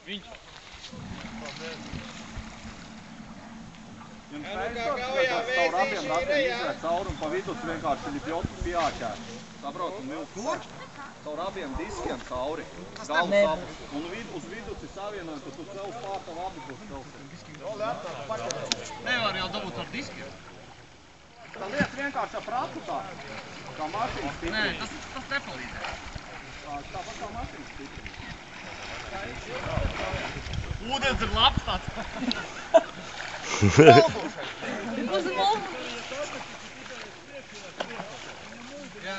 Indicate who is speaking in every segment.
Speaker 1: Viņš.
Speaker 2: Jums neizsaka, ka caur abiem ratiem izvērt cauri un pa vidus vienkārši ļipjotu pieāķēt. Saprot, un vilks caur abiem diskiem cauri. Galvas abus. Un uz vidus ir savienojumi, ka tu sev pārtav abi būs celsies.
Speaker 1: Nevar jau dabūt ar diskiem.
Speaker 2: Tā lieta vienkārši ar pratu tā, kā mašīnas stipri.
Speaker 1: Nē, tas nepalīdē.
Speaker 2: Tāpat kā mašīnas stipri.
Speaker 1: Ūdens ir labs tāds.
Speaker 3: Uz mūku.
Speaker 1: Jā.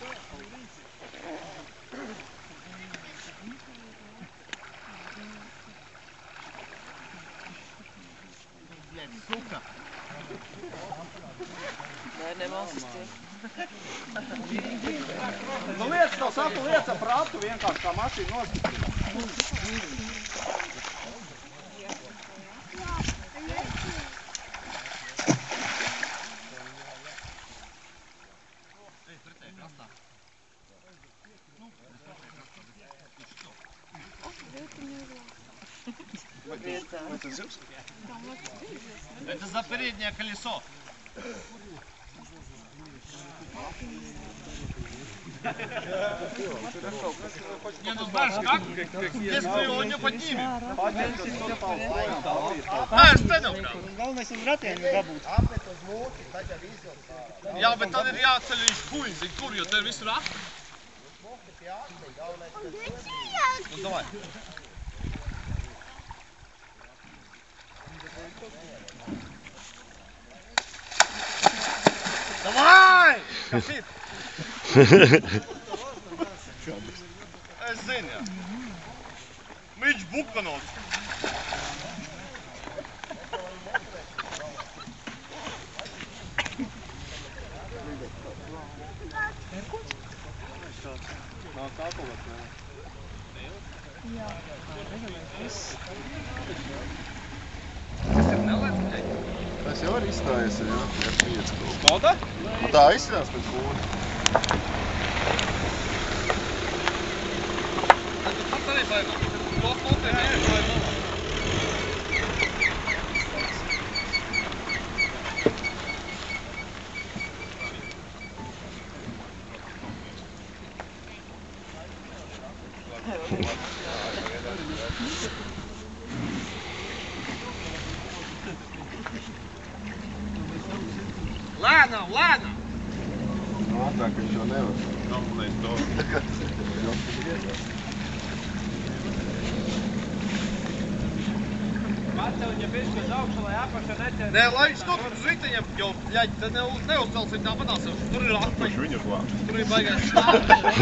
Speaker 1: Suka.
Speaker 3: Nē, nemalsas tie.
Speaker 2: Nu lietas, tev saku, lietas ar pratu vienkārši kā mašīna nostiprina.
Speaker 3: Это
Speaker 2: зимский?
Speaker 1: Это за переднее колесо. Не, ну знаешь как? Если его не поднимем. Знаешь, ceļam kā?
Speaker 4: Galvenais uz ratiem ir dabūt.
Speaker 1: Jā, bet tad ir jāceļ viņš kuļzi, kur, jo te ir visur akti. Nu, davai. Davai! Kapit! Es zinu, jā. Viņš bukanots.
Speaker 2: Nāk kāpulēt, jā.
Speaker 3: Jā.
Speaker 1: Tas ir nelēdz,
Speaker 5: Tas jau arī izstājies, jā, F5 kaut.
Speaker 2: Skoda?
Speaker 5: Nu tā izskatās pēc kūri.
Speaker 1: tad tu pats arī baigā. To stotē mēģi baigā. Lēnām, lēnām!
Speaker 5: Ātrāk viņš jau nevar.
Speaker 2: Nav, lai to.
Speaker 4: Atceļņa bišķi uz augšu, lai apaša neķer.
Speaker 1: Nē, lai viņš kaut uz riteņiem jau, ļaļ, te neuzcelsim tāpatās. Tur ir atpaļ.
Speaker 5: Viņu klāt.
Speaker 1: Tur ir baigās stāvs.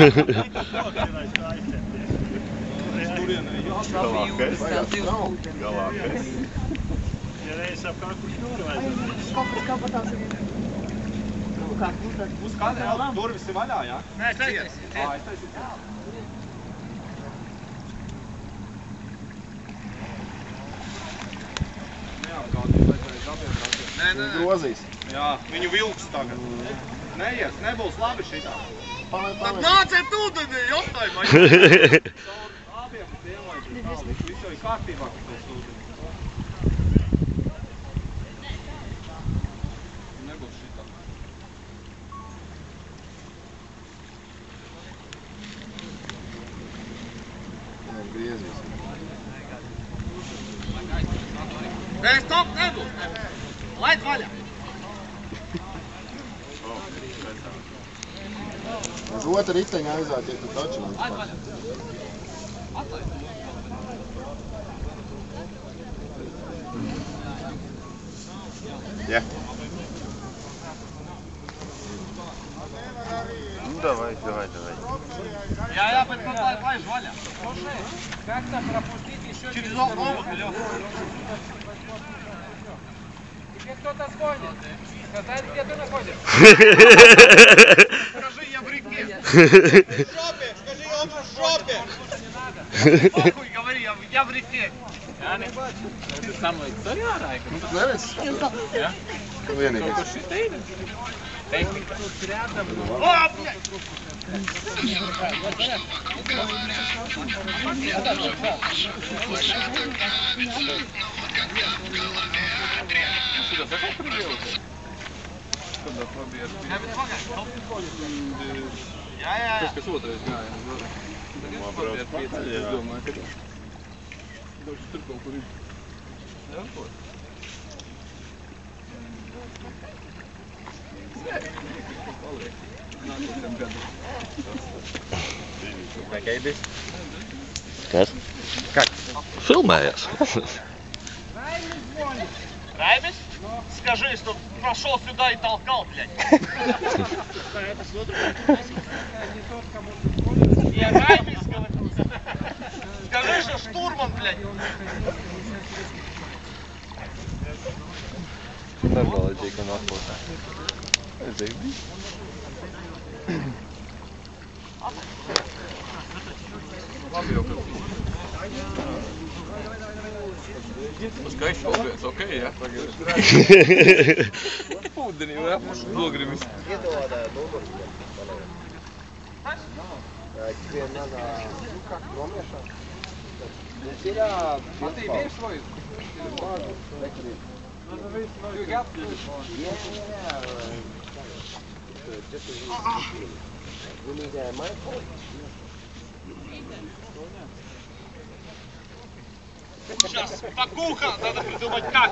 Speaker 5: Galākais. Galākais.
Speaker 4: Ja reiz apkārt, kurš tur vajadzētu.
Speaker 3: Kaut kas tās ir.
Speaker 2: Uz kādēļ durvis ir vaļā, jā?
Speaker 1: Nē, es taisīšu.
Speaker 2: Es taisīšu. Neapgādīt, vajadzēja abiem ratiem.
Speaker 1: Nē.
Speaker 5: Grozīs.
Speaker 2: Jā, viņu vilks tagad. Neies, nebūs labi šitā.
Speaker 1: Tad nāciet ūdenī, jotai, man.
Speaker 2: Abiem tiem vajadzēja tālāk. Viss jau ir kārtībā, ka tos ūdeni. Nebūs šitā.
Speaker 5: Jā, griezīs.
Speaker 1: Nē, stop, nebūs. Laid vaļā.
Speaker 5: Uz otru riteņu aizāt, ja tu taču.
Speaker 1: Laid vaļā. Atlaid.
Speaker 5: Jā. Nu, davai.
Speaker 1: Jā, bet man laiž vaļā.
Speaker 4: Как-то пропустить еще
Speaker 1: Через оба, Лёх.
Speaker 4: Тебе кто-то звонит. Сказать, где ты находишься.
Speaker 1: Скажи, я в реке.
Speaker 4: В жопе! Скажи, он в жопе!
Speaker 1: Похуй, говори, я в реке.
Speaker 4: Ты со мной историю орай?
Speaker 5: Nu, tad neredz.
Speaker 4: Ja?
Speaker 5: Vienīgais.
Speaker 4: Kaut kur šis te ir? Tehnika. Тут рядом.
Speaker 1: О, блядь! Jā.
Speaker 2: Kas otrais gāja?
Speaker 5: Brauc pakaļ, jā.
Speaker 2: Tur kaut kur ir.
Speaker 6: Kas? Filmējās.
Speaker 1: Раймис? Скажи, что прошел сюда и толкал, блядь. Я Раймис говорю. Скажи, что штурман, блядь.
Speaker 7: Nebalēģīgi un atpūtā. Zini?
Speaker 2: Labi jau, ka... Skaists šobrīd, ok, jā? Ūdenī vai apmušu nogrimis. Matī, viens vai? You got this one.
Speaker 1: Сейчас, покуха, надо придумать как.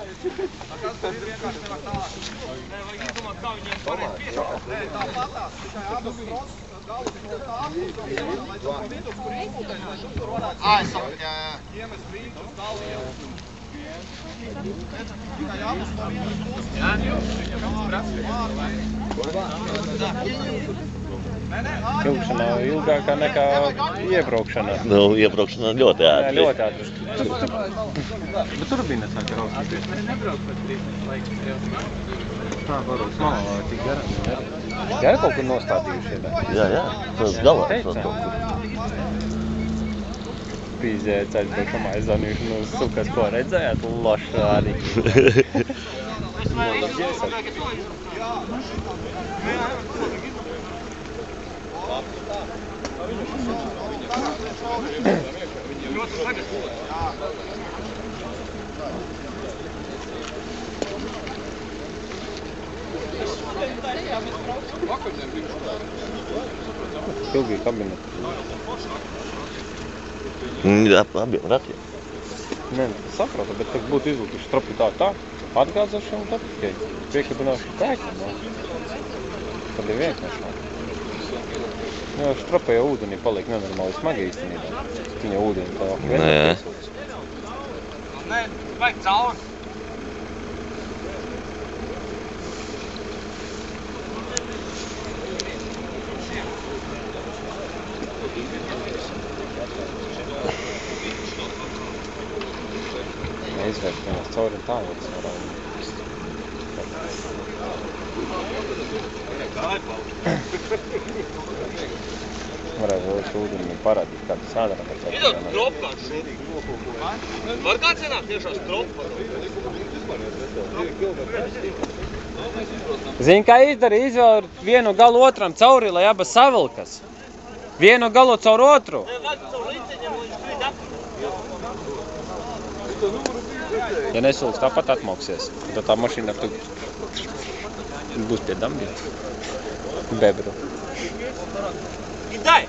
Speaker 7: Ilgšanā ilgākā nekā iebraukšanā.
Speaker 6: Nu, iebraukšanā ļoti
Speaker 7: Jā,
Speaker 6: ātri.
Speaker 7: ļoti ātri. Bet turbīna sāka raustīties. Tā, varbūt malā, tik garām. Gara kaut kur nostādījuši.
Speaker 6: Jā, tas galā.
Speaker 7: Teicām.
Speaker 6: Tas kaut kur.
Speaker 7: Pīzēja ceļpriekšam aizdanījuši, nu, sukas, ko redzējāt? Lošādi. Ilgi kabineti.
Speaker 6: Jā, abiem ratiem.
Speaker 7: Nē, saprotu, bet tad būtu izlūkuši stropi tā, atgāzoši un tad tikai piekabināšu kaitni, no. Tad ir vienkārši. Jo stropēja ūdenī paliek nenormāli smagi īstenībā. Viņa ūdeni tā
Speaker 6: Nē.
Speaker 1: Nē, vajag cauri.
Speaker 7: Neizvērst viņas cauri un tā, jo tas varētu. Varētu vēl ūdeni parādīt, kā tas jādara.
Speaker 1: Idot stropu kāds šodien. Var kāds ienākt tiešā stropu?
Speaker 7: Zini, kā izdarīja? Izvēl vienu galu otram cauri, lai abas savilkas. Vienu galu caur otru. Ja nesulks, tāpat atmoksies. Tad tā mašīna būs pie dambiem. Bebru.
Speaker 1: Кидай!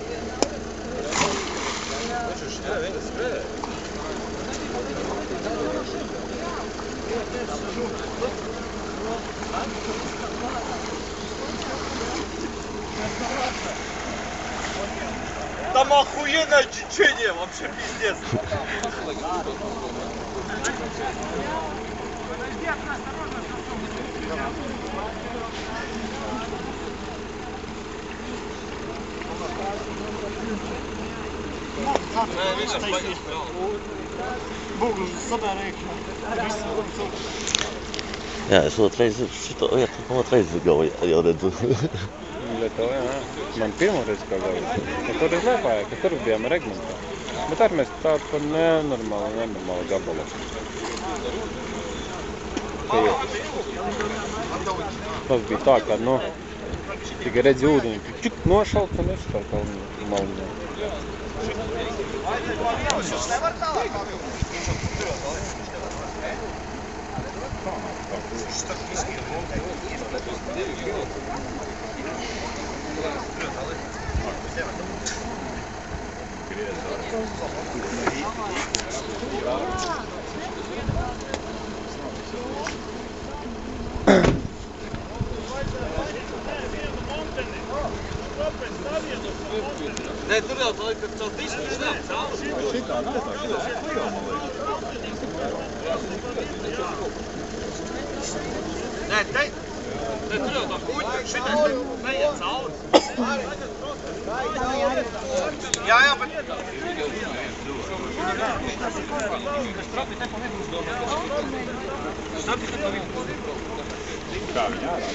Speaker 1: Там охуенное течение, вообще пиздец.
Speaker 6: Jā, es otrais šito vietu, otrais galu jau redzu.
Speaker 7: Lietuvā, jā. Man pirmoreiz kā gāja. Ja tur es Liepājā, ka tur bijām Regmentā. Bet arī mēs tādu par nenormālu gabalu. Tas bija tā, ka, nu, Tikai redzi ūdeni, čik nošaukt un viss par kalnu malinu.
Speaker 1: Nē, tur jau tā līdz caur disku šnēm cauri.
Speaker 2: Šitā nav tā, šitā klijo, man liekas.
Speaker 1: Nē, tur jau tā kuģa, šitais neiet cauri. Jā, bet...
Speaker 2: Kā viņi ārā?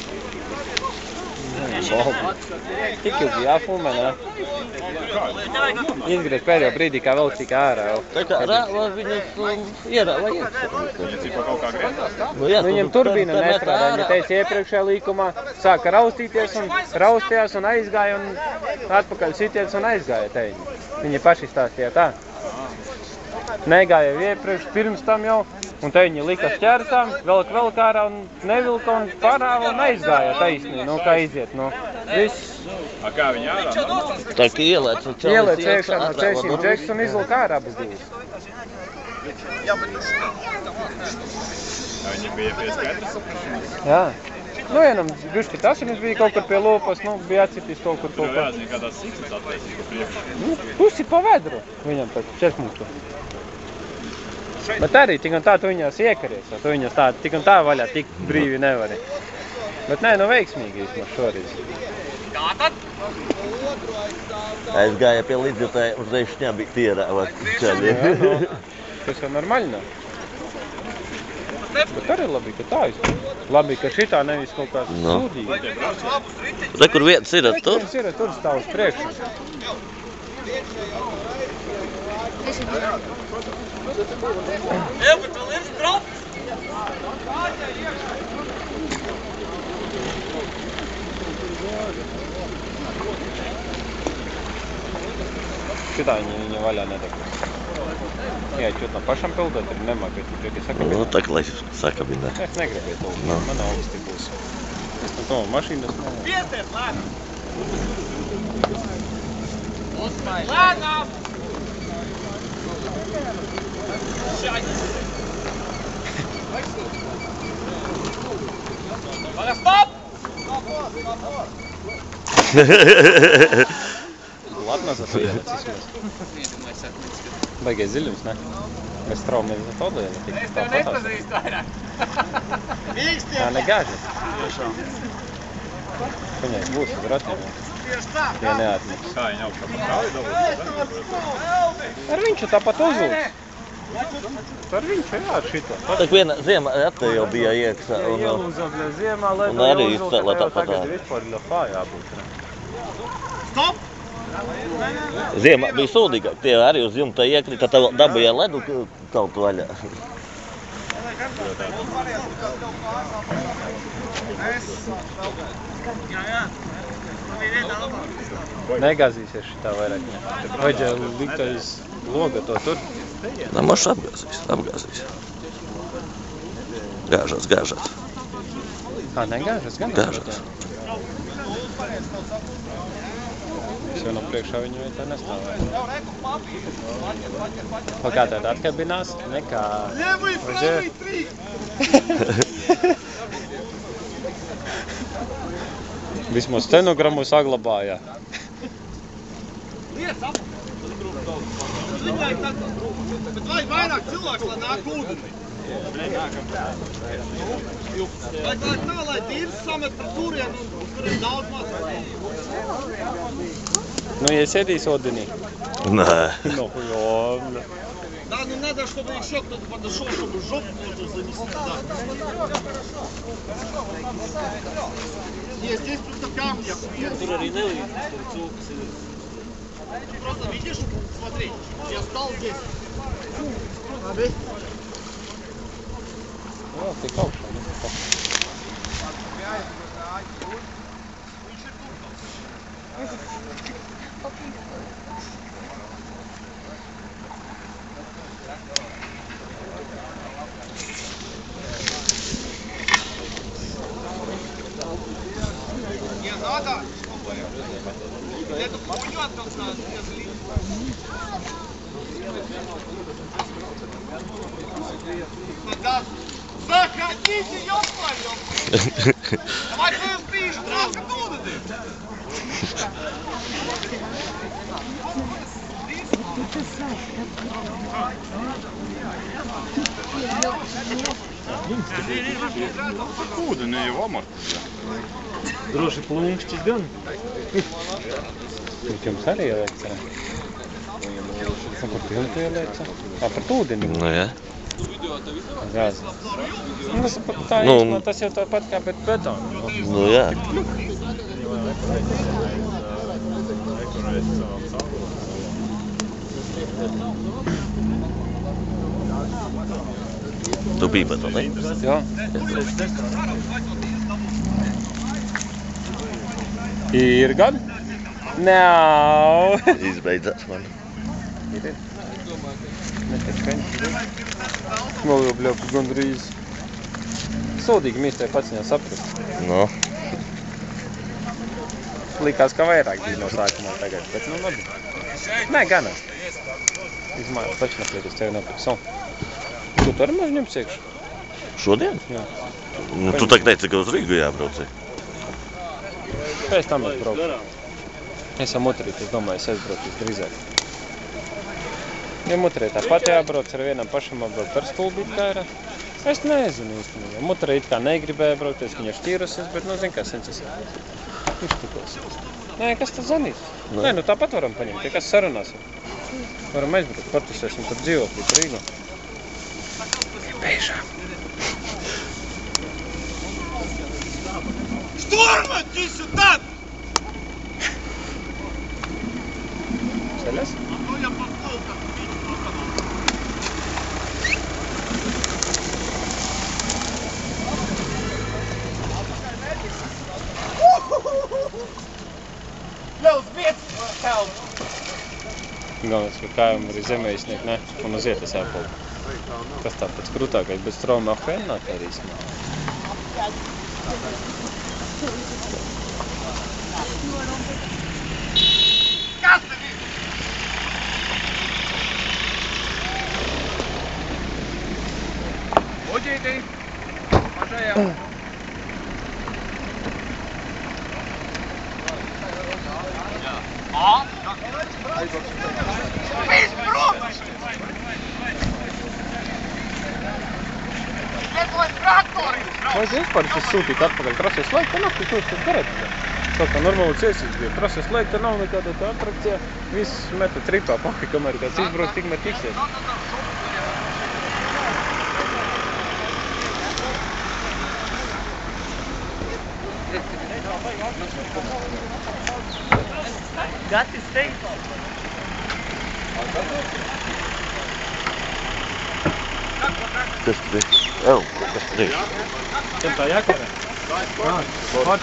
Speaker 7: Tik ilgi jāfilmē, ne? Izgriezt pēdējo brīdī, kā vēl cik ārā.
Speaker 6: Tā kā rāva viņus ierāva iekšā.
Speaker 2: Viņi cik kaut kā griezās?
Speaker 7: Viņam turbīna nestrādā. Viņa teica iepriekšējā līkumā, sāka raustīties un raustījās un aizgāja un atpakaļ sitiets un aizgāja teņi. Viņi paši stāstīja tā. Negāja iepriekš, pirms tam jau, un teņi lika šķērsām, vēl kārā un nevilka un parāva un aizgāja taisnī, nu kā iziet, nu. Viss.
Speaker 2: A kā viņi ārā?
Speaker 6: Tā kā ielēc
Speaker 7: iekšā no ceļšiem džeks un izvilka ārā bez divas.
Speaker 2: Viņi bija pie skaidras saprašanās?
Speaker 7: Jā. Nu, vienam bišķi tas viņas bija kaut kur pie lūpas, nu, bija atcitīs kaut kur.
Speaker 2: Tur vajadzēja kādās siksas atvēsīt priekšā.
Speaker 7: Nu, pusi pa vedru viņam pēc česmuku. Bet arī tik un tā tu viņās iekaries, tu viņas tā, tik un tā vaļā, tik brīvi nevari. Bet nē, nu veiksmīgi vismaz šoreiz.
Speaker 1: Kā tad?
Speaker 6: Aizgāja pie līdzjutēja, uzreiz šņābi ierāva ceļi.
Speaker 7: Jā, nu, tas jau normāli nav. Bet arī labi, ka tā izpēc. Labi, ka šitā nevis kaut kāds sūdīgi.
Speaker 6: Re, kur vietas ir tur?
Speaker 7: Vietas ir, tur stāv uz priekšu.
Speaker 1: Jā, bet vēl ir strops.
Speaker 7: Šitā viņa vaļā nedeg. Jā, čūt no pašam pildot, ir nemāk, bet tikai sakabināt.
Speaker 6: Nu, tā kā lai sakabināt.
Speaker 7: Es negribēju to, man augsti būs. Es no to mašīnas nav.
Speaker 1: Piestiet, lēnām! Lēnām! Paga, stop!
Speaker 7: Ладно, zато ielec vismaz. Baigies dziļums, ne? Mēs traumies za to lielu, tik tā patās. Tā negāži. Viņai būs uz ratiem, ja neatmeks.
Speaker 2: Kā viņi augšā pa trauju dabūt?
Speaker 7: Ar viņu tāpat uzlūks. Ar viņu, jā, ar šito.
Speaker 6: Tā viena ziema ate jau bija iekšā.
Speaker 7: Ielūzam, ja ziemā, lai
Speaker 6: un
Speaker 7: to
Speaker 6: arī
Speaker 7: ielūzam,
Speaker 6: izcēlē
Speaker 7: tad jau
Speaker 6: tāpat
Speaker 7: tagad
Speaker 6: tā.
Speaker 7: vispār ļafā jābūt.
Speaker 1: Stop!
Speaker 6: Ziema bija sūdīgāk, tie arī uz jumta iekrita, tad dabūja ledu kaut vaļā.
Speaker 7: Negāzīsies šitā vairāk, ne? Vajadzēja likt aiz loga to tur.
Speaker 6: Nā, mošs apgāzīs. Gāžās.
Speaker 7: Kā, negāžas? Gan
Speaker 6: Gāžas.
Speaker 7: Es jau no priekšā viņu vietā nestāvēju. Pa kā tāda atkabinās? Nekā.
Speaker 1: Левый, правый, три!
Speaker 7: Vismaz stenogramu saglabāja.
Speaker 1: Liec ap! Viņai tad, bet vajag vairāk cilvēks, lai nāk ūdeni. Vajag tā, lai tīrs samet par turien un tur ir daudz maz.
Speaker 7: Nu, ja sēdīs ūdenī.
Speaker 6: Nē.
Speaker 7: Ну, ладно.
Speaker 1: Да, ну надо, чтобы еще кто-то подошел, чтобы жопу можно занести туда. Нет, здесь просто камни. Просто видишь, смотри, я стал здесь.
Speaker 7: O, tik augšā, ne?
Speaker 1: Не надо. Это хуйню оттолкнуть надо. Да, заходите, ёпта! Давай твою спишь, откуда ты?
Speaker 5: Откуда? Ne jau amartu.
Speaker 7: Droši plūnkšķis gan. Viņš jums arī ieliec, jā? Un par pilnu ieliec? Par ūdeni?
Speaker 6: Nu, jā.
Speaker 7: Gāzi. Tas tā
Speaker 6: Nu,
Speaker 7: īstenībā, tas jau tāpat kā pēc betona.
Speaker 6: Nu, jā. Tu biji bet, ne?
Speaker 7: Jā. Ir gan? Nav.
Speaker 6: Izbeidzās man.
Speaker 7: Ir. Nekas kaņas. Novilbļauku gandrīz. Sūdīgi mīstai pats viņā saprast.
Speaker 6: Nu.
Speaker 7: Likās, ka vairāk bija no sākumā tagad, bet nu labi. Nē, ganas. Izmājās taču nepliet, es tevi nopirku savu. Tu tu arī maz ņemts iekšu?
Speaker 6: Šodien?
Speaker 7: Jā.
Speaker 6: Nu, tu tak teici, ka uz Rīgu jābrauc.
Speaker 7: Pēc tam es braucu. Es jau motorīt, es domāju, es aizbraucu drīzāk. Ja motorīt tāpat jābrauc, ar vienam pašam atbrauc ar stulbīt kā ir. Es nezinu īstenībā. Motorīt kā negribēja braukties, viņa šķīrusies, bet nu zin kā sens es. Viņš tikos. Nē, kas tas zanīs? Nē, nu tāpat varam paņemt, ja kas sarunāsim. Varam aizbraukt, partusēsim tur dzīvoklī par Rīgu. Beižām.
Speaker 1: Штурма, иди сюда!
Speaker 7: Ceļas?
Speaker 1: Ну я подпол, как Ļaus vietas kalnu!
Speaker 7: Galvenais, ka kājām arī zemējiesnieki, ne? Un uz vietas jāpalda. Kas tā pēc krūtākais, bez traumā apvienāt arī īstenībā.
Speaker 1: Kas tev ir?
Speaker 4: Uģītī, mažajā.
Speaker 1: Viss prom! Lietuvais traktori!
Speaker 7: Vajag vispār šis sūtīt atpakaļ. Trasies laika nav, ka jūs darāt. Tā kā normāli ciesīs bija. Trasies laika nav nekāda tā atrakcija. Viss meta tripā pakaļ, kamēr kāds izbrauc, tikmēr tiksies.
Speaker 3: Gati steigt.
Speaker 6: Kas tur ir? Ew, kas tur ir?
Speaker 7: Tiem tā jākārē? Vod.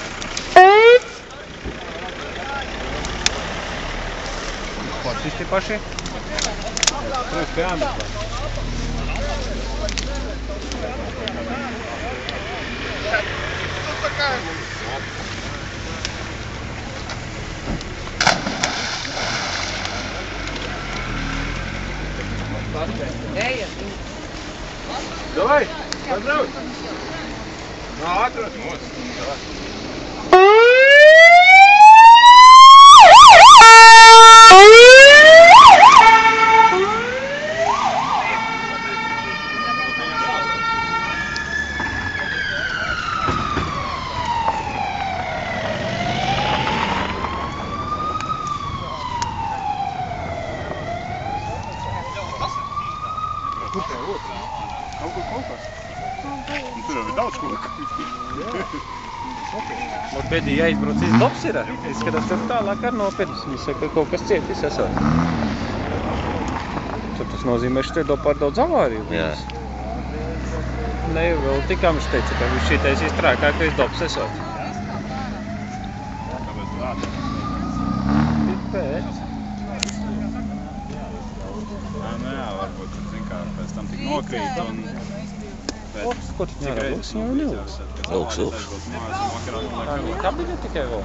Speaker 7: Sportisti paši? Trīs pie āmės.
Speaker 3: Ejam.
Speaker 4: Давай, поздравь. Ну, отрос.
Speaker 5: Tur jau ir daudz ko.
Speaker 7: Vot pēdī jāizbrauc izdobs ir. Izskatās, tur tālāk ar nopietnis. Viņi saka, ka kaut kas cietis esot. Tad tas nozīmē, ka šeit pār daudz avāriju.
Speaker 6: Jā.
Speaker 7: Ne, vēl tikām viņš teica, ka viņš šitais iztrākā, ka izdobs esot.
Speaker 5: Kāpēc tu rādi? tam tik nokrīt un...
Speaker 7: Ko tu ņērā? Lūks jau nelūks.
Speaker 6: Lūks, lūks.
Speaker 7: Tā bija tikai vēl.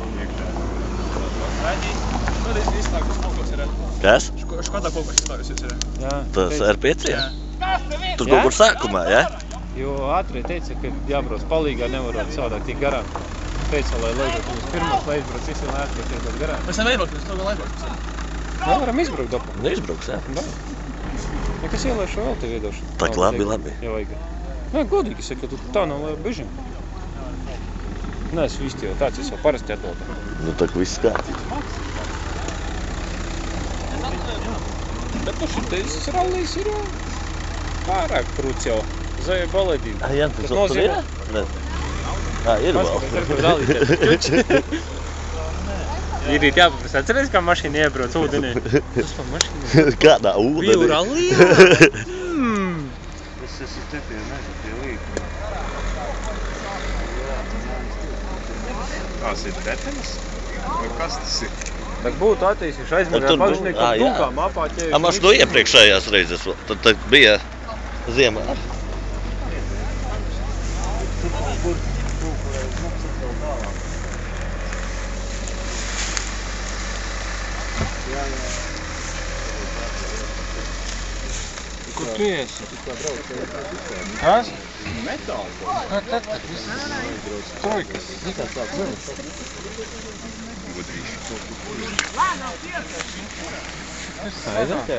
Speaker 6: Kas?
Speaker 1: Škoda kaut kas izstājusies ir.
Speaker 7: Jā.
Speaker 6: Tas R5? Tur kaut kur sākumā, ja?
Speaker 7: Jo ātrie teica, ka jābrauc palīgā, nevarot savādāk tik garām. Teica, lai leidot mums pirmos, lai izbrauc visi un ātrie tiek garām.
Speaker 1: Mēs nevaram izbraukt, mēs to vēl aizbraukt.
Speaker 7: Nevaram izbraukt dopu.
Speaker 6: Neizbrauks, jā.
Speaker 7: Da. Ja kas ielaišu vēl tev iedošu?
Speaker 6: Tak labi, labi.
Speaker 7: Ja vajag. Nē, godīgi saka, ka tu tā nav lai bežim. Nē, es visti jau tāds, es jau parasti atdotu.
Speaker 6: Nu, tak viss kārtīt.
Speaker 7: Bet nu šitais rallijs ir jau pārāk krūts jau. Zaja baledīna.
Speaker 6: Jā, tas tur ir? Nē. Ir vēl.
Speaker 7: Ir jāpaprasa. Atceries, kā mašīna iebrauc ūdenī? Tas pa mašīnu.
Speaker 6: Kādā ūdenī?
Speaker 7: Bija rallijā?
Speaker 5: Tas esi te pie meža, pie līka. Tās ir tetenis? Vai kas tas ir?
Speaker 7: Tak būtu attīstīši aizmirst pašnieku dūkām apāķējuši.
Speaker 6: Mums no iepriekšējās reizes, tad bija ziemā.
Speaker 7: Kur tu esi? Kas?
Speaker 2: Metāls.
Speaker 7: Kā tad viss? Trojkas. Aizakē?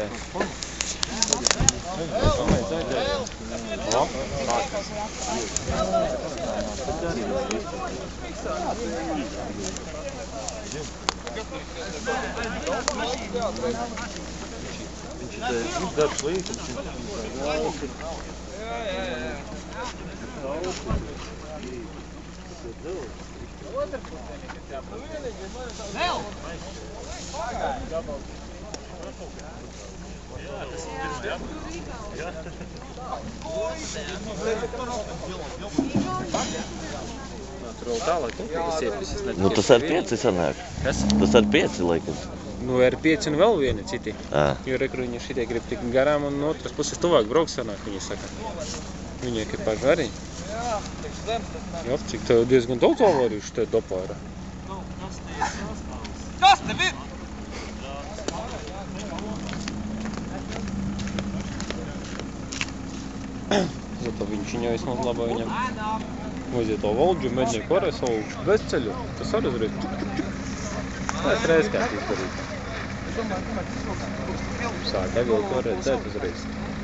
Speaker 7: Tur vēl tālāk, tas iepisis.
Speaker 6: Nu, tas R5 sanāk.
Speaker 7: Kas?
Speaker 6: Tas R5 laikam.
Speaker 7: Nu, R5 un vēl vieni citi.
Speaker 6: Jā.
Speaker 7: Jo rekur viņi šitie grib tik garām un no otras puses tuvāk braukt sanāk, viņi saka. Viņi ekipāži arī. Jā, cik tev diezgan daudz avārījuši te dopā ir.
Speaker 1: Kas tev ir?
Speaker 7: Zato viņš viņu vismaz labā viņam aiziet to Volģu, mednieku varēs Volģu bezceļu. Tas arī uzreiz čuk, čuk, čuk. Tā es reiz kāds izdarīt. Sāk avilku varēt dzēt uzreiz.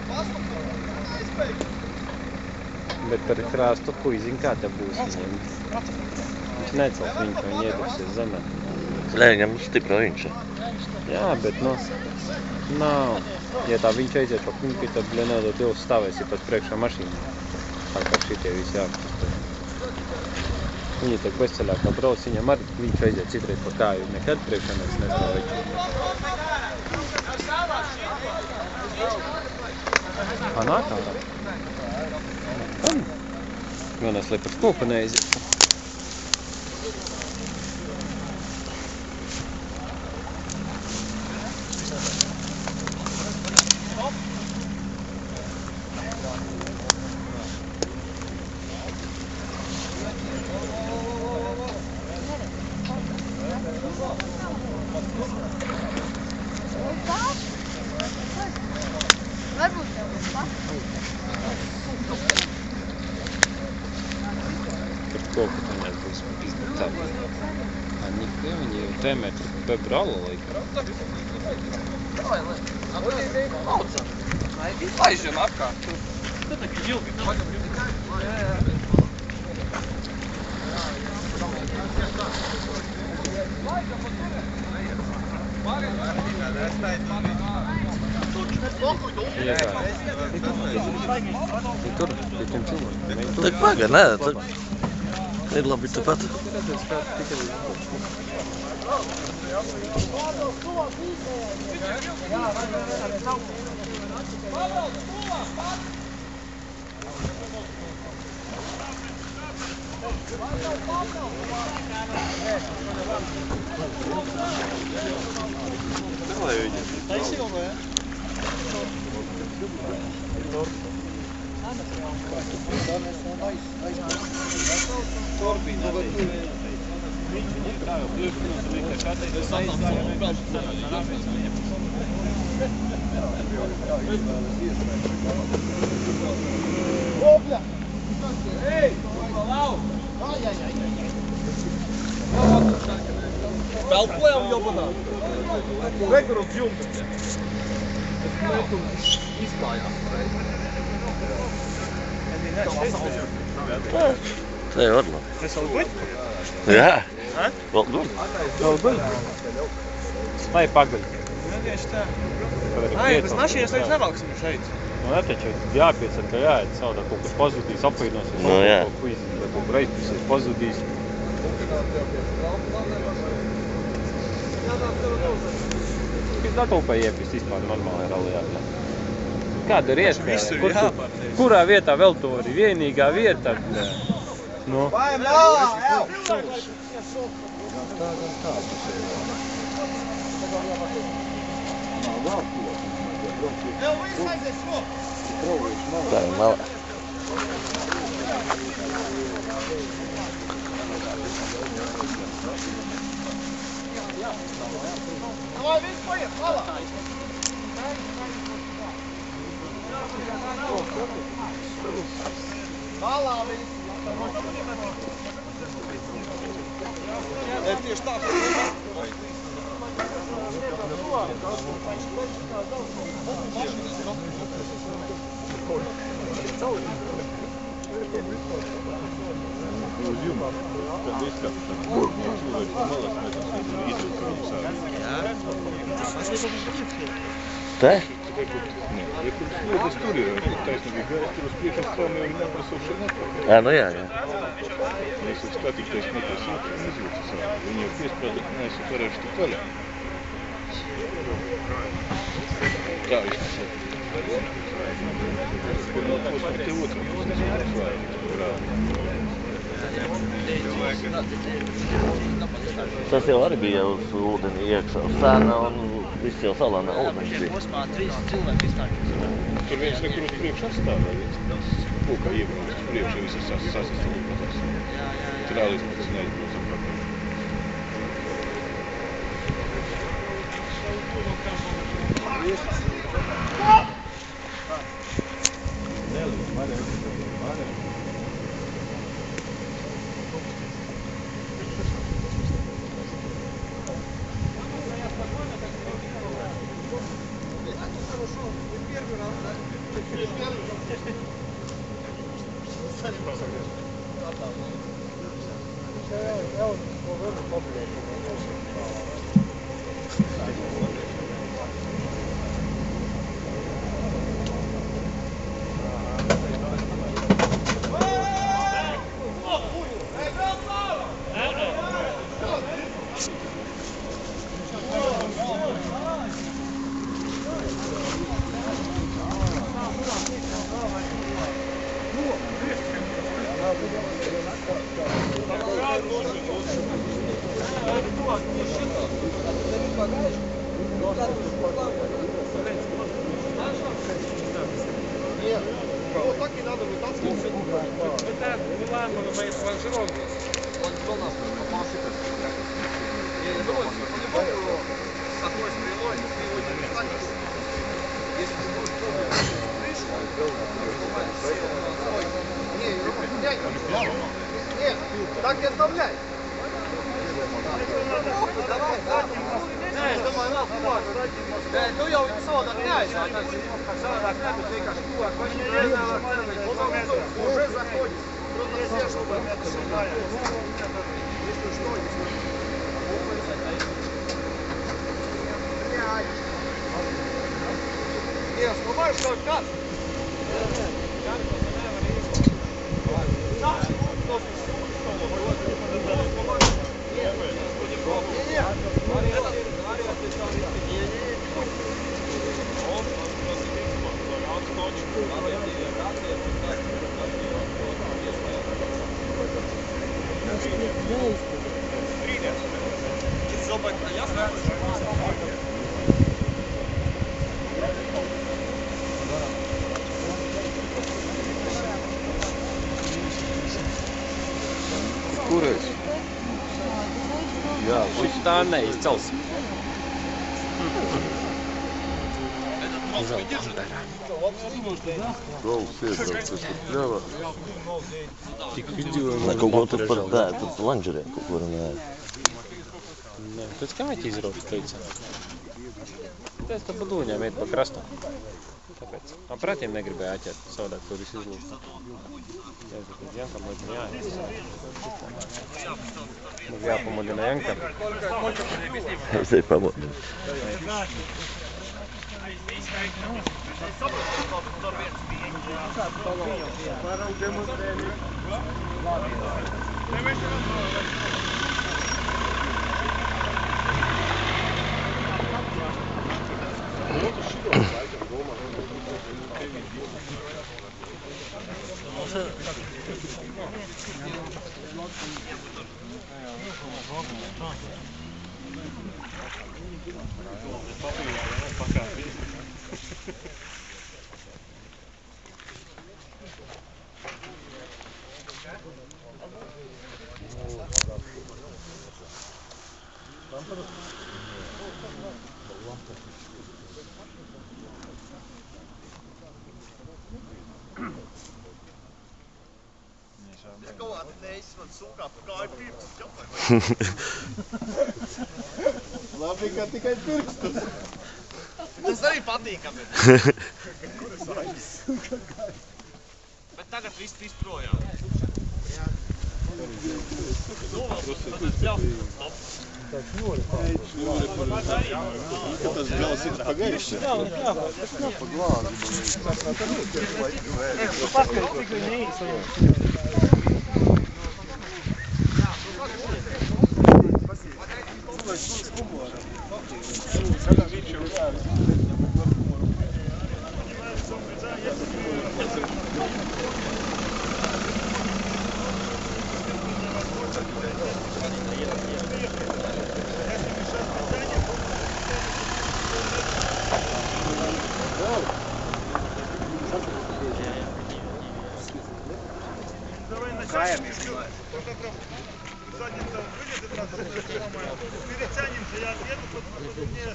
Speaker 7: Bet par krāstu puiziņ kā te būs viņiem. Viņš necels viņu, ka viņi iedursies zemē.
Speaker 6: Nē, viņam stipra viņš.
Speaker 7: Jā, bet nu, nav. Ja tā viņš aiziet pa kumpi, tad nenodot ilgi stāvēsi pēc priekšā mašīnā. Tā kā šitie visi jāpastā. Viņi tiek bezceļā kā brauc, viņam arī viņš aiziet citreiz pa kāju. Nekad priekšā mēs nestāvēju. Nāk ārā. Vienās, lai par skoku neaiziet.
Speaker 8: Varbūt tev būs
Speaker 7: Par koku viņai būs izdarīt. Nikā viņi jau tēmē par bebrāla laikā.
Speaker 1: Aizžem apkārt. Tu taki ilgi.
Speaker 7: Ja tā. Ir tur, pie tiem cilvēkiem.
Speaker 6: Tak paga, nē, tak ir labi tepat.
Speaker 5: Давай, видишь.
Speaker 1: Pelkojam jobanā. Rekur uz jumta. Izklājās.
Speaker 6: Tā ir odla.
Speaker 1: Es vēl guļ?
Speaker 6: Jā. Vēl guļ.
Speaker 7: Vēl guļ? Lai pagaļ.
Speaker 1: Tieši tā. Ai, bez našies līdz nevalksim šeit.
Speaker 7: Nu, netaču jāpiesaka, ka jāiet savādā kaut kas pazudīs, apvainosies.
Speaker 6: Nu, jā.
Speaker 7: Kaut ko reizpisies pazudīs. Kas Daugavpilī iepist vispār normālajā rallijā? Kāda ir iespēja? Kurā vietā vēl to ir? Vienīgā vieta? Nu.
Speaker 6: Tā ir malā.
Speaker 1: Davai, viss paiet, malā! Malā viss! Tieši tā,
Speaker 6: Te? Ā, nu jā, jā.
Speaker 5: Mēs jau skatīties nekas izvilcis savu. Viņi jau piesprāda, ka mēs jau varēšu tik vaļā. Kā izpasaka? Pirmā posma te otru
Speaker 6: Tas jau arī bija uz ūdeni iekšā, uz sēna un viss jau salā nav ūdens bija.
Speaker 3: Posmā 3 cilvēki izstāļos.
Speaker 5: Tur viens nekur uz priekšu atstāvē, viens pulkā iebrauc uz priekšu, visas sasastāvīgās. Tur rālīs pat tas neizbrauc atpakaļ.
Speaker 1: Так и оставляй. Nē, es domāju, vēl klāt. Nē, tu jau viņu savādāk neaizsākās. Savādāk nebūtu vienkārši klāt. Vai viņi vēlāk nevēl. Уже заходит. Просто все, чтобы это сюда. Если что, не, снимаешь, что как?
Speaker 5: Kurais? Jā,
Speaker 7: Šis tā neizcels.
Speaker 5: Galvas iebrauc, tas tur pļāvā.
Speaker 7: Tik piedzīvojumu.
Speaker 6: Nē, kaut ko tur par tādu, tur lanžeriem kaut ko runāja.
Speaker 7: Nē, tas kāķi izrauc teica. Tas tā badūņām iet pa krastam. Tāpēc. Apratiem negribēja atķert, savādāk tur viss izlūst. Jāsaka, Jankam laikam jāies. Mums jāpamodina Jankam.
Speaker 6: Es tevi pamodinu.
Speaker 2: Ja kovāt neizs man sūkā pa kāju pirkstus jopai.
Speaker 1: Labi, ka tikai pirkstus.
Speaker 2: Tas arī patīkami. Bet tagad viss projām.
Speaker 5: Tas gals ir pagaiši. Pa glāzi.
Speaker 1: Перетянем же, я еду, чтобы мне...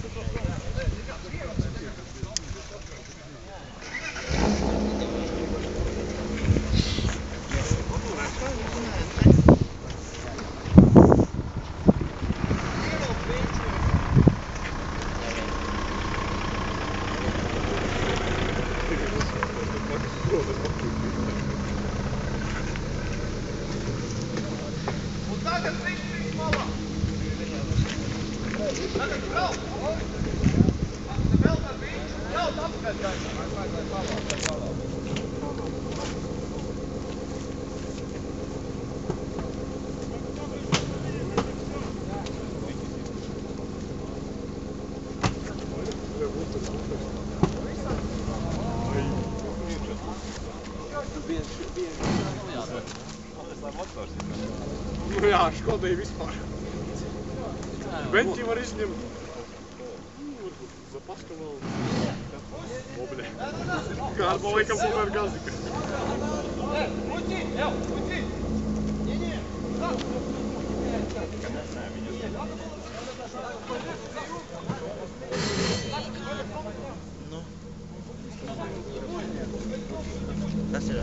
Speaker 1: Nu jā, Škodai vispār. Beņķi var izņemt. Запаска vēl. О, бля. Гарба laikam tomēr gazika. Uķi, jau, uķi! Nie.
Speaker 3: Nu. Kas ir?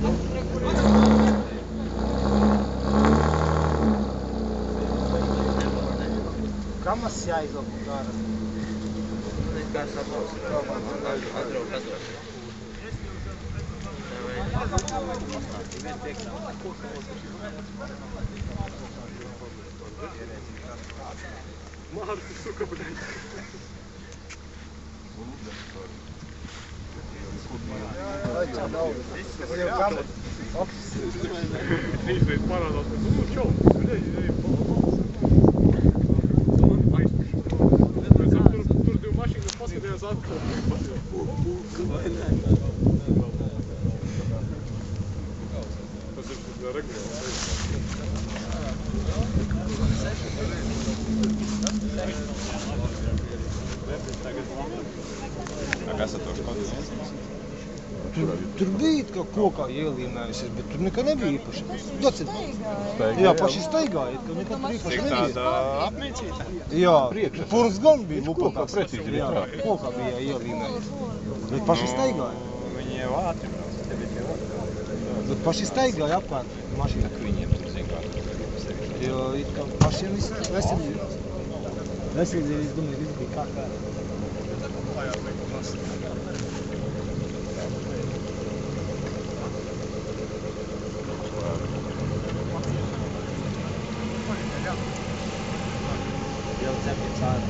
Speaker 1: Kamas jāizlab gara.
Speaker 3: Kā sapals? Atraukt.
Speaker 1: Мārti, suka, блядь. Trīsreiz parādās, bet nu čau, blядь, tur divu mašīnas paskatījās atkal. Tas ir regulārs.
Speaker 5: A kas ar to Škodu?
Speaker 8: Tur bija it kā kokā ielīmējusies, bet tur nekā nebija īpaši. Docit,
Speaker 5: Staigā,
Speaker 8: jā, paši staigāja, it kā nekā tur īpaši nebija.
Speaker 4: apniecīta.
Speaker 8: Jā,
Speaker 5: Priekšā.
Speaker 8: purns gan bija
Speaker 5: Kokā
Speaker 8: lupakās.
Speaker 5: precīzi bija
Speaker 8: Jā,
Speaker 5: tā.
Speaker 8: kokā bija ielīmējusies. Bet paši staigāja.
Speaker 4: Viņi jau ātri brauc, te bija tie ātri.
Speaker 8: Bet paši staigāja apkārt mašīnā.
Speaker 4: Viņiem tur zin kā.
Speaker 8: Jo it kā pašiem viss veselīgi. Veselīgi, es domāju, viss bija kārtībā.
Speaker 3: Jau cepjas ārā.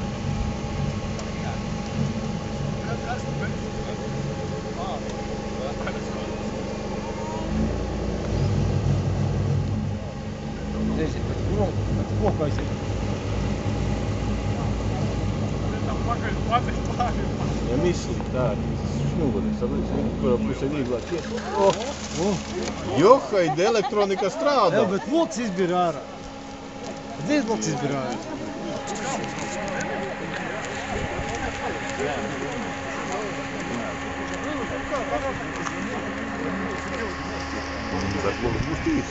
Speaker 8: Nezinu, bet kokais ir.
Speaker 5: Ja misli tādi šņuguris, kurā pusē vīglāk iet. Johaid, elektronika strādā.
Speaker 8: Jā, bet loks izbira ārā. Dzies loks izbira ārā.
Speaker 5: Bet loks būs tīrs.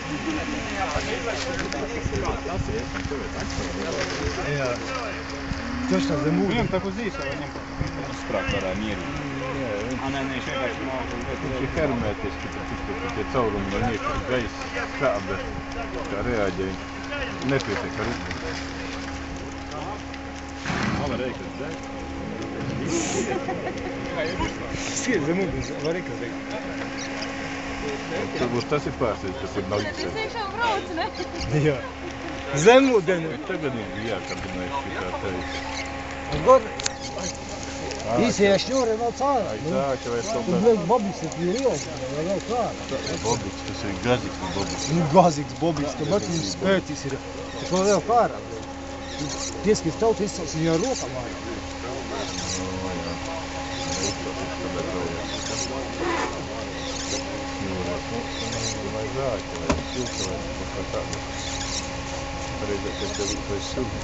Speaker 8: Jā. Точно zem ūdens.
Speaker 4: Viņam tā uz īsa, viņam
Speaker 5: Sprāk varā mierīgi.
Speaker 4: nē, viņš vienkārši māku.
Speaker 5: Viņš ir hermētiski, tie caurumi var iekļūt gaisa kāda, kā reaģē. Nepietiek ar ūdeni. Var reikas dzēt.
Speaker 8: Skriet zem ūdens, var ikazīt.
Speaker 5: Turbūt tas ir pārsteidz, kas ir nagisēs.
Speaker 8: Jā. Zem ūdeni.
Speaker 5: Tagad ir jākabinēs šitā tevis.
Speaker 8: Un god, īsie šņuri nav cārā.
Speaker 5: Aizsāka vai
Speaker 8: Tur,
Speaker 5: stopēt.
Speaker 8: blēk, bobiks ir liels, vēl cārā.
Speaker 5: Bobiks, tas ir gazīgs no bobiks.
Speaker 8: Nu, gazīgs bobiks, ka bet viņš spēcīgs ir. Viņš vēl vēl cārā. Pieskis tautu izsauc viņu ar rokām ārā.
Speaker 5: Vai zāķi, vai silta, vai kā tāda. Pareizākais tev ir vai silta.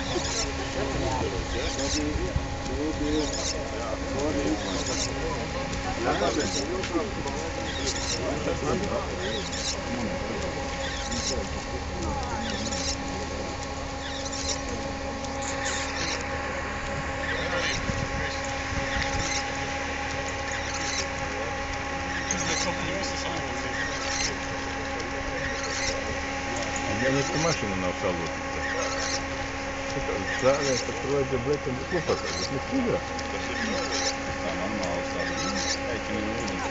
Speaker 5: Ja nieko mašīna nav salūtīta. Zālēs, tad tur vajadzēja blētam kopā, bet nekīdā. Tā normāli tāda. Eikini ūdens.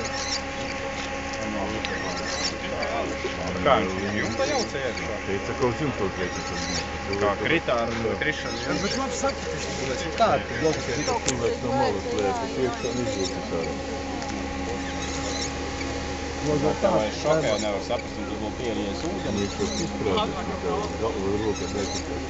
Speaker 4: Kā viņš jumta jaucēja?
Speaker 5: Teica, ka uz jumta uzliek.
Speaker 4: Kā kritā ar krišanu.
Speaker 8: Bet labi saka, tas ir tādi bloks.
Speaker 5: Cilvēks no malas liek, iekšā un izlūkas ārā.
Speaker 4: Tā vai šokē nevar saprast, un tu vēl pielies ūdeni.
Speaker 5: Viņš tos izprātis, galva roka nekatās.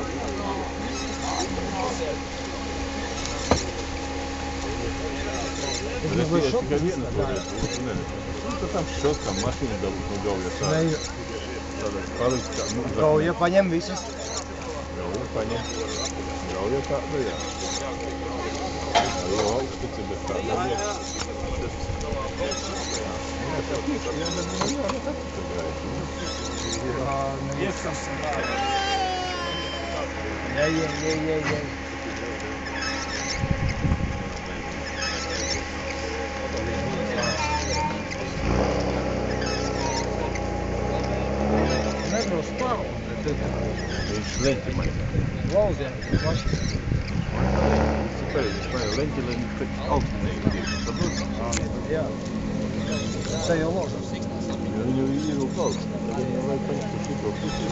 Speaker 5: Bet es tikai vienu to redzu, otru ne. Tad tam šotkam mašīnu galvjas ārā. Tāda paliks kā,
Speaker 8: Gauja paņem visus.
Speaker 5: Gauja paņem. Gauja tāda, jā. Jau augstici, bet tāda lieta.
Speaker 8: Jai. Nebrauc stāvu, bet
Speaker 5: Viņš leņķi maņā.
Speaker 8: lauziem mašīnas.
Speaker 5: Tas ir pareizi, viņš maņā leņķi, lai viņš pēc augstinēju. Saprot?
Speaker 8: Jā. Tā jau lauzās.
Speaker 5: Jo viņu ierūk augstu. Tad viņam vajag paņemt uz šito pusi.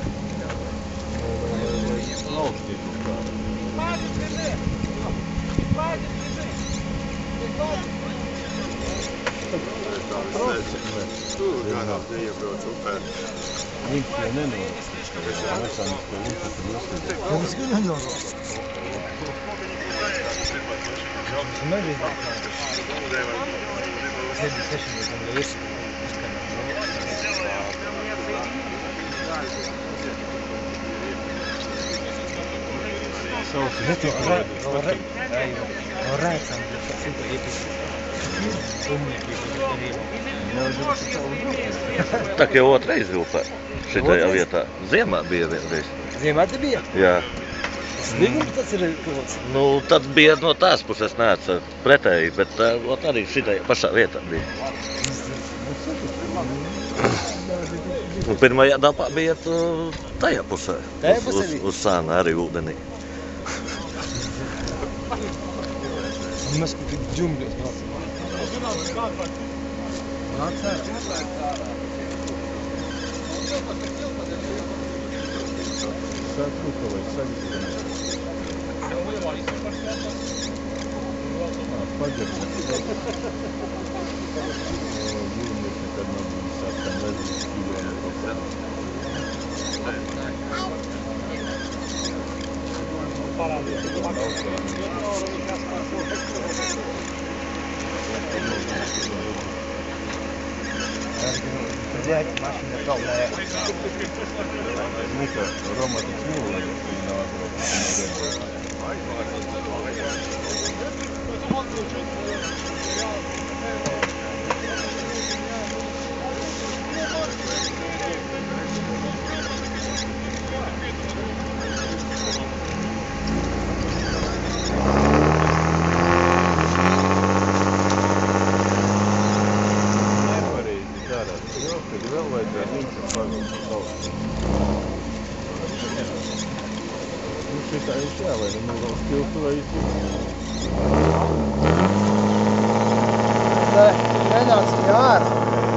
Speaker 5: Lai augstīt uz tā. Viņš jau nenāk. Mehāniskā līnka tur jāsaka.
Speaker 8: Viņš gan nenāk. Nebija. Sēdi sešiem gan reiz.
Speaker 5: Sausi
Speaker 8: Bet
Speaker 5: tik
Speaker 8: vēl rēcam, bet tas ir iepis.
Speaker 6: Tā kā jau otrais vilpē šitajā vietā. Ziemā bija vienreiz.
Speaker 8: Ziemā te bija?
Speaker 6: Jā.
Speaker 8: Sligums tas ir kaut kāds.
Speaker 6: Nu, tad bija no tās puses nāca pretēji, bet arī šitajā pašā vietā bija. Un pirmajā dapā bija tajā pusē.
Speaker 8: Tajā pusē bija?
Speaker 6: Uz sāna arī ūdenī.
Speaker 8: Mēs kaut kādi džungļos braucam. Nenāc pie ārā.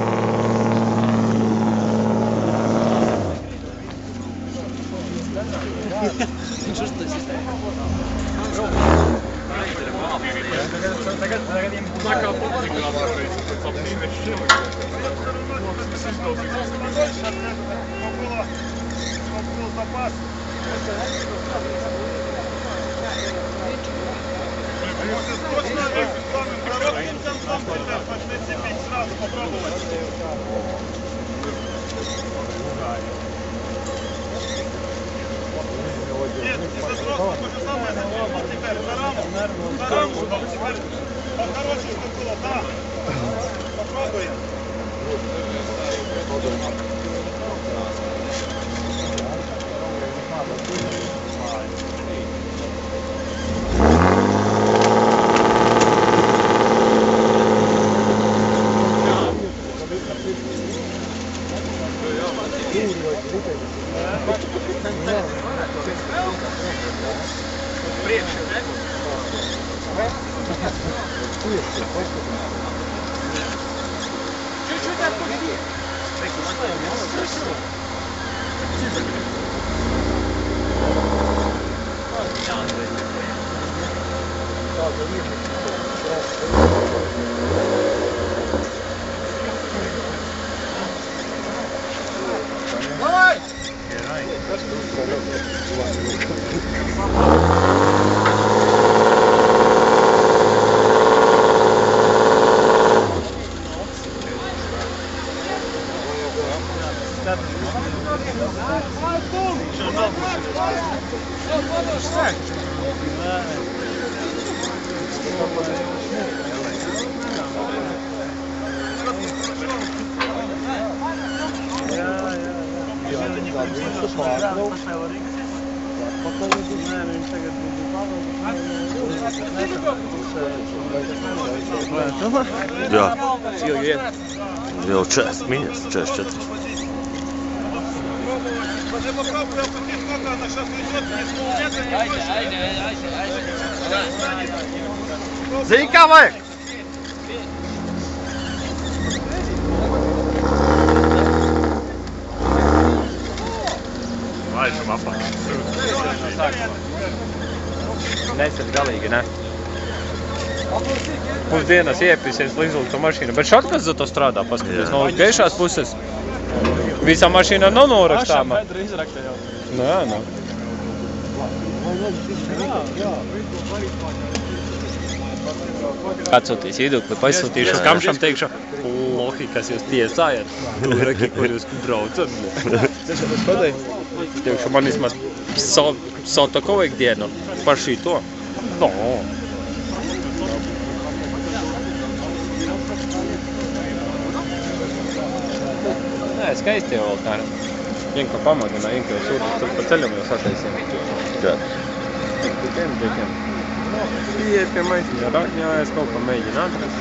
Speaker 6: Jā. Jau 40 minūtes, 44.
Speaker 1: Zini, kā vajag?
Speaker 5: Laižam apakš.
Speaker 7: Nesat galīgi, ne? Mums dienas iepīsies līdz to mašīnu, bet šatkas za to strādā, paskaties, no gaišās puses. Visā mašīnā nav norakstāma. Nē, nē. Atsūtīs iedukli, paizsūtīšu uz kamšam, teikšu, lohi, kas jūs tiesājat, reki, kur jūs braucat. Teikšu, man vismaz savu takovu ikdienu par šī to. No. skaisti jau vēl tā. Inko pamodinā, Inko jau sūdīs tur pa ceļam jau sataisiem.
Speaker 6: Kā?
Speaker 7: Tikiem. Iet pie maisiņa rakņājas, kaut ko mēģina atrast.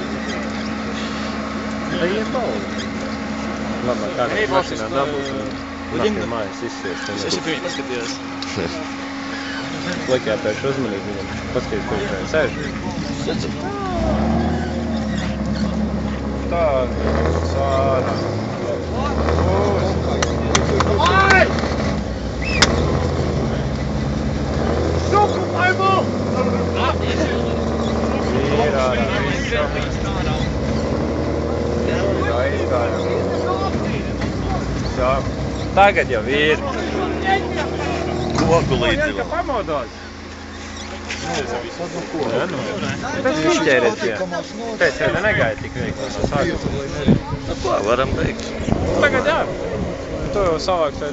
Speaker 7: Tā iet baudi. Labāk kādā mašinā dabūt un naktī mājas izsiest.
Speaker 1: Es jau pie viņa paskatījos.
Speaker 7: Likā pēc uzmanīgi viņam paskatīt, kur viņš sēž. Tā, sārā. Ir ārā viss. Sāk. Tagad jau ir.
Speaker 6: Koku līdzi.
Speaker 7: Ka pamodās. Tas izķēries, jā. Pēc jau negaida tik veikli no sākuma.
Speaker 6: Nu, ko varam teikt?
Speaker 7: Tagad jā. To jau savāks